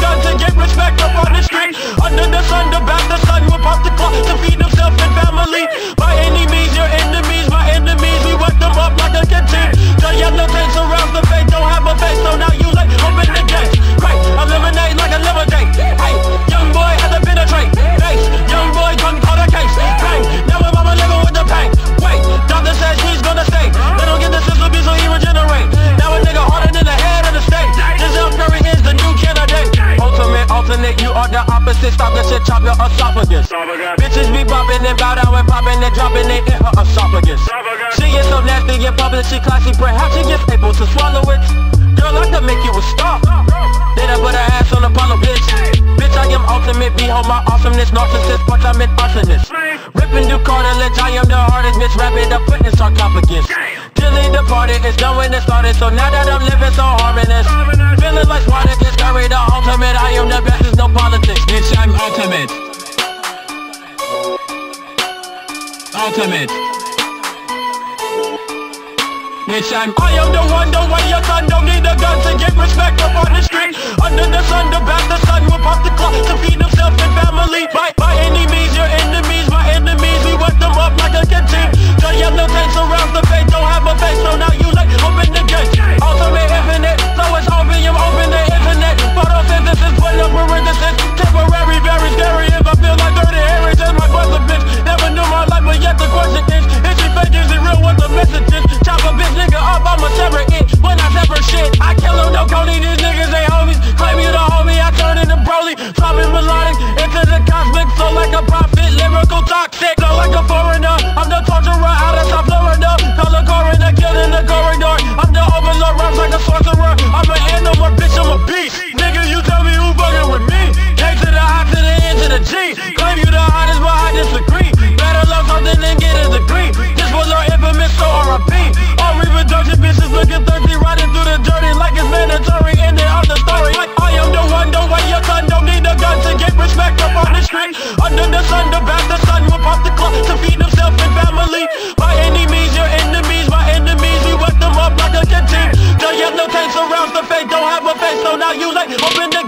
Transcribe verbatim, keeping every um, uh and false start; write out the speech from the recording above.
gun to get respect up on the street. Under the sun, the bastard son will pop the clock to feed himself and family. By any means, your enemies, my enemies, we work them up like a canteen. The yellow tanks around the face don't have a face, so now you like open the gates. Right, eliminate like a lemonade. Hey, young boy has to penetrate. Face, young boy done caught a case. Bang, now I'm a living with the pain. Wait, doctor says he's gonna stay. They don't get the system beat, so he regenerate. Now a nigga harder than the head of the state. Giselle Curry is the new candidate. Ultimate, alternate, you are the opposite. Stop the shit, chop your esophagus. Bitches be bopping and bow down and popping and dropping it in her esophagus. She is so nasty in public, she classy, perhaps she gets able to swallow it. Girl, I can make you a star. Then I put her ass on Apollo, bitch. Bitch, I am ultimate, behold my awesomeness. Narcissist, but I'm an arsonist. Ripping through cartilage, I am the hardest. Bitch, wrap it up, putting sarcophagus. Tilly departed, it's done when it started. So now that I'm living so harmonious, feeling like Spartacus, carry the ultimate. I am the best, there's no politics. Bitch, I'm ultimate. Ultimate. Bitch, I'm I am the one, don't wait your son, don't need a gun to get respect up on the street. Under the sun, the bastard son will pop the clock to feed himself and family. By, by any means, your enemies, my enemies, we work them up like a canteen. The yellow tanks around the face don't have a face, so now you like open the gate. Ultimate infinite, so it's opium, open the internet. Photosynthesis, put up parenthesis. Temporary, very scary if I feel like dirty Harry says my brother bitch. Never knew my life, but yet the question is, is she fake, is it real, what the message is? Chop a bitch nigga up, I'ma sever it. When I sever shit, I kill him, no Cody, these niggas they homies. Claim you the homie, I turn into Broly. Dropping melodic into the cosmic, so like a prophet, lyrical toxic. So like a foreigner, I'm the torturer out of South Florida. Color coroner, kill in the corridor. I'm the overlord, rhymes like a sorcerer. I'm an animal, bitch, I'm a beast. Nigga, you tell me who fucking with me. K to the I to the N to the G. Claim you the hottest, but I disagree. Better love something than get a degree. This was our infamous, so R I P. All reproduction bitches looking thirsty, riding through the dirty like it's mandatory. Ending of the story. Like I am the one, don't wait your son, don't need a gun to get respect up on the street. Under the sun, the bastard son will pop the clock to feed himself and family. By any means, your enemies, my enemies, we work them up like a canteen. The yellow tanks around the face don't have a face, so now you like open the